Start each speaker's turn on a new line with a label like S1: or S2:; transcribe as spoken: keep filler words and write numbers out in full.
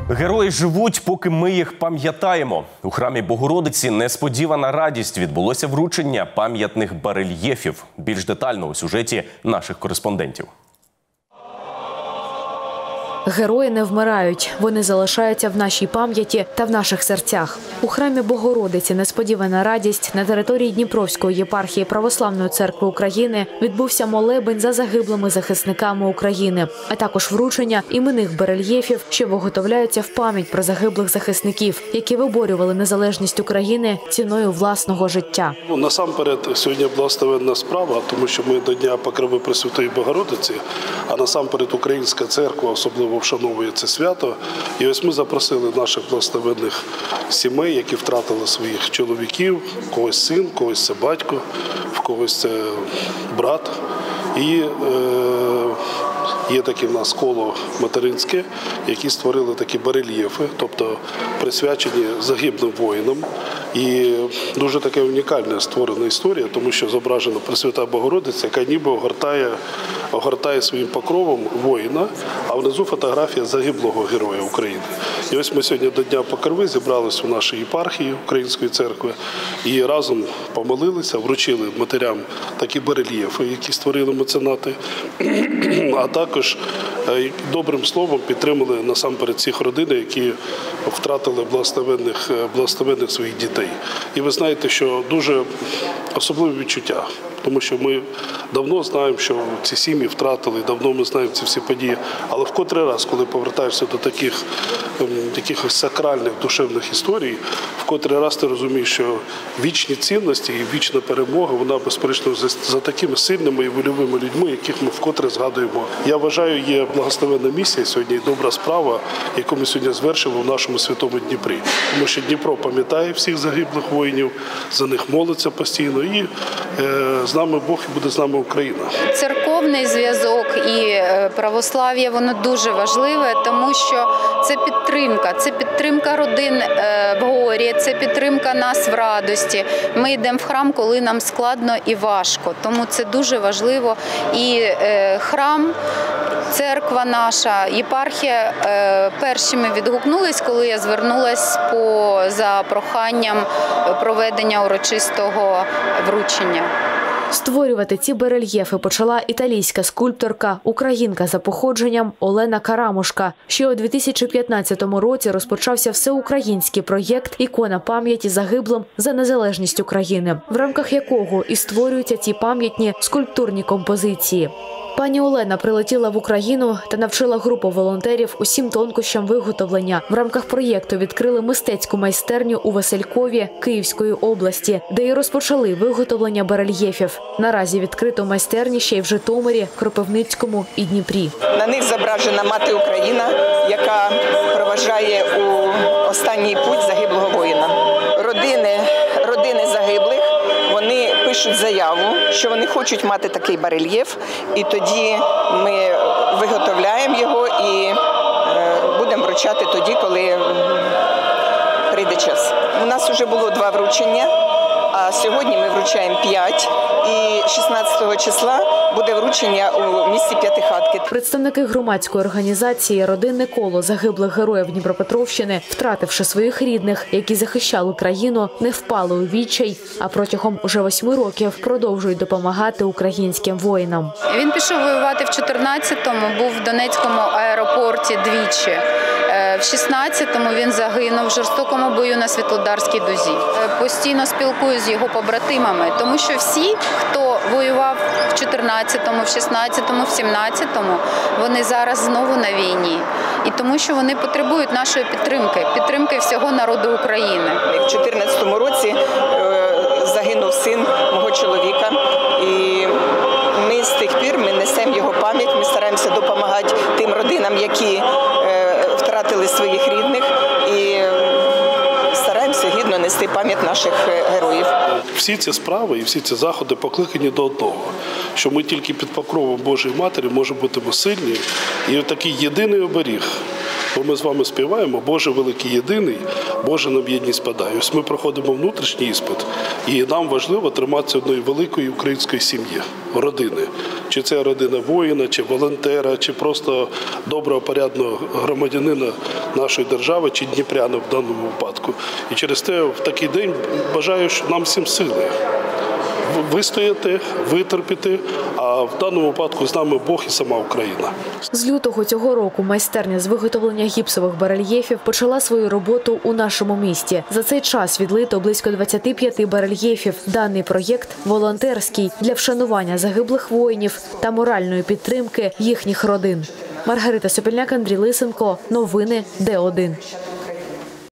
S1: Герої живуть, поки ми їх пам'ятаємо. У храмі Богородиці несподівана радість. Відбулося вручення пам'ятних барельєфів. Більш детально у сюжеті наших кореспондентів.
S2: Герої не вмирають. Вони залишаються в нашій пам'яті та в наших серцях. У храмі Богородиці несподівана радість на території Дніпровської єпархії Православної церкви України відбувся молебень за загиблими захисниками України, а також вручення іменних барельєфів, що виготовляються в пам'ять про загиблих захисників, які виборювали незалежність України ціною власного життя.
S3: Ну, насамперед, сьогодні благословенна справа, тому що ми до Дня Покрови Пресвятої Богородиці, а насамперед Українська церква особливо вшановує це свято. І ось ми запросили наших благословенних сімей, які втратили своїх чоловіків, когось син, когось це батько, в когось це брат. І е, є таке в нас коло материнське, які створили такі барельєфи, тобто присвячені загиблим воїнам. І дуже така унікальна створена історія, тому що зображена Пресвята Богородиця, яка ніби огортає, огортає своїм покровом воїна, а внизу фотографія загиблого героя України. І ось ми сьогодні до Дня Покрови зібралися у нашій єпархії Української церкви і разом помолилися, вручили матерям такі барельєфи, які створили меценати, а також добрим словом підтримали насамперед цих родин, які втратили благословенних, благословенних своїх дітей. І ви знаєте, що дуже особливе відчуття, тому що ми давно знаємо, що ці сім'ї втратили, давно ми знаємо ці всі події, але в котрий раз, коли повертаєшся до таких якихось сакральних душевних історій, в котрий раз ти розумієш, що вічні цінності і вічна перемога, вона безперечно за, за такими сильними і вольовими людьми, яких ми вкотре згадуємо. Я вважаю, є благословенна місія сьогодні і добра справа, яку ми сьогодні звершили в нашому святому Дніпрі. Тому що Дніпро пам'ятає всіх загиблих воїнів, за них молиться постійно і е, з нами Бог і буде з нами Україна.
S4: Церковний зв'язок і православ'я, воно дуже важливе, тому що це підтримка, це підтримка родин в горі, це підтримка нас в радості. Ми йдемо в храм, коли нам складно і важко, тому це дуже важливо. І храм, церква наша, єпархія першими відгукнулись, коли я звернулась по, за проханням проведення урочистого вручення.
S2: Створювати ці барельєфи почала італійська скульпторка, українка за походженням Олена Карамушка. Ще у дві тисячі п'ятнадцятому році розпочався всеукраїнський проєкт «Ікона пам'яті загиблим за незалежність України», в рамках якого і створюються ці пам'ятні скульптурні композиції. Пані Олена прилетіла в Україну та навчила групу волонтерів усім тонкощам виготовлення. В рамках проєкту відкрили мистецьку майстерню у Василькові Київської області, де і розпочали виготовлення барельєфів. Наразі відкрито майстерні ще й в Житомирі, Кропивницькому і Дніпрі.
S5: На них зображена мати Україна, яка проважає у останній путь загиблого воїна. Родини, родини загиблих, вони пишуть заяву, що вони хочуть мати такий барельєф, і тоді ми виготовляємо його і будемо вручати тоді, коли прийде час. У нас вже було два вручення, а сьогодні ми вручаємо п'ять, і шістнадцятого числа буде вручення у місті П'ятихатки.
S2: Представники громадської організації «Родинне коло загиблих героїв Дніпропетровщини», втративши своїх рідних, які захищали країну, не впали у відчай, а протягом уже восьми років продовжують допомагати українським воїнам.
S4: Він пішов воювати в чотирнадцятому, був в Донецькому аеропорті двічі. В шістнадцятому він загинув в жорстокому бою на Світлодарській дузі. Постійно спілкуюся з його побратимами, тому що всі, хто воював в чотирнадцятому, в шістнадцятому, в сімнадцятому, вони зараз знову на війні. І тому що вони потребують нашої підтримки, підтримки всього народу України.
S5: В чотирнадцятому році загинув син мого чоловіка, і ми з тих пір ми несемо його пам'ять, ми стараємося допомагати тим родинам, які втратили своїх рідних, і стараємося гідно нести пам'ять наших героїв.
S3: Всі ці справи і всі ці заходи покликані до одного, що ми тільки під покровом Божої Матері можемо бути сильні, і такий єдиний оберіг Бо ми з вами співаємо «Боже великий єдиний, Боже нам єдність подай». Ось ми проходимо внутрішній іспит, і нам важливо триматися одної великої української сім'ї, родини. Чи це родина воїна, чи волонтера, чи просто доброго, порядного громадянина нашої держави, чи дніпряна в даному випадку. І через те в такий день бажаю нам всім сили. Вистояти, витерпіти, а в даному випадку з нами Бог і сама Україна.
S2: З лютого цього року майстерня з виготовлення гіпсових барельєфів почала свою роботу у нашому місті. За цей час відлито близько двадцяти п'яти барельєфів. Даний проєкт волонтерський для вшанування загиблих воїнів та моральної підтримки їхніх родин. Маргарита Сопільняк, Андрій Лисенко. Новини Д один.